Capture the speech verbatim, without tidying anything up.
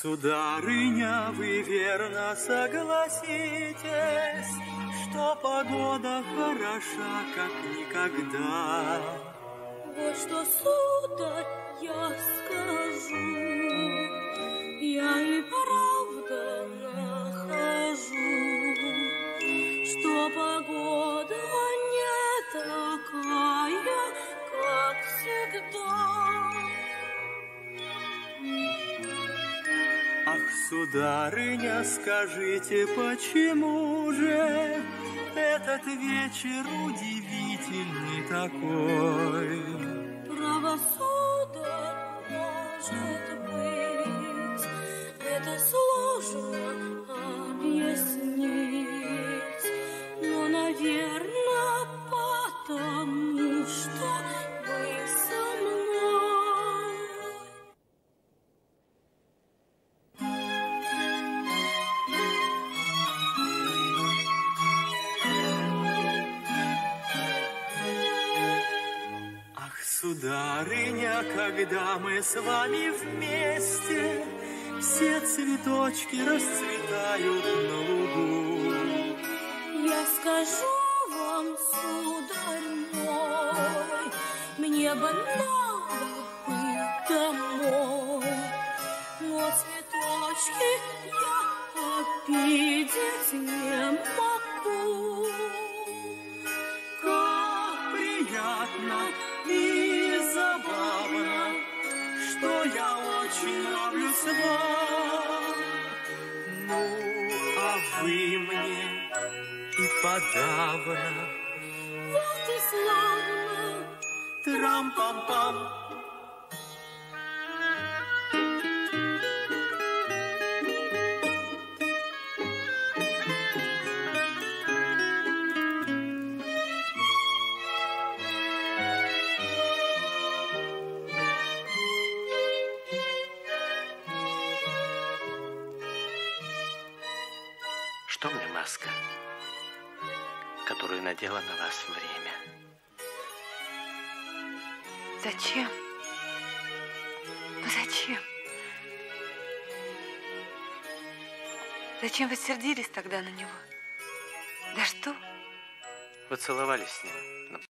сударыня, вы верно согласитесь, что погода хороша, как никогда. Вот что, сударь, я скажу, я и правда нахожу, что погода не такая, как всегда. Ах, сударыня, скажите, почему же этот вечер удивительный такой? Право, сударь, может быть, это сложно объяснить, но, наверное, потому что вы со мной. Сударыня, когда мы с вами вместе, все цветочки расцветают на лугу. Я скажу вам, сударь мой, мне бы надо быть домой, но цветочки я обидеть не могу. Как приятно и забавно, что я очень нравлюсь вам. Ну, а вы мне и подавно. Вот и славно. Трам-пам-пам. Что мне маска, которую надела на вас время? Зачем? Ну зачем? Зачем вы сердились тогда на него? Да что? Вы целовались с ним.